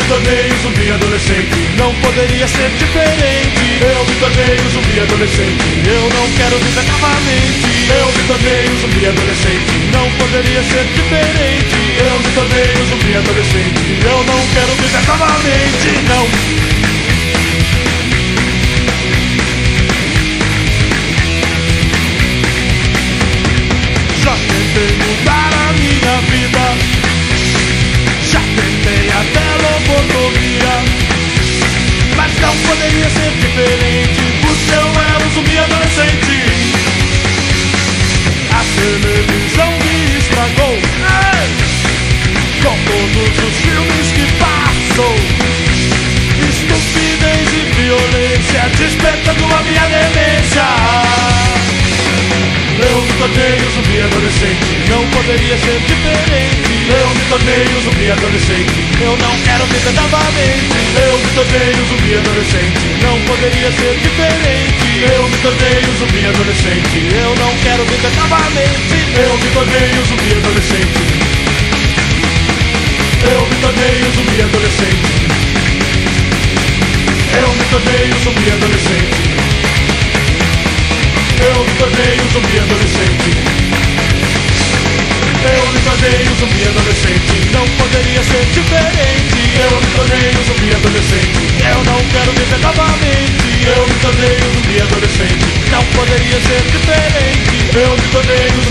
tornei um zumbi adolescente, não poderia ser diferente. Eu me tornei um zumbi adolescente, eu não quero viver novamente. Eu me tornei um zumbi adolescente, não poderia ser diferente. Eu me tornei um zumbi adolescente, eu não quero viver novamente, não. Já tentei mudar a minha vida, já tentei até lobotomia, mas não poderia ser diferente, porque eu era um zumbi adolescente. A televisão me estragou, com todos os filmes que passou. Estupidez e violência despertando a minha demência. Eu me tornei um zumbi adolescente, não poderia ser diferente. Eu me tornei um zumbi adolescente, eu não quero viver novamente. Eu me tornei um zumbi adolescente, não poderia ser diferente. Eu me tornei um zumbi adolescente, eu não quero viver novamente. Eu me tornei um zumbi adolescente, eu me tornei um zumbi adolescente, eu me tornei um zumbi adolescente, eu me tornei um zumbi adolescente, eu me tornei um zumbi adolescente, não poderia ser diferente. Eu me tornei um zumbi adolescente, eu não quero viver novamente. Eu me tornei um zumbi adolescente, não poderia ser diferente. Eu me tornei um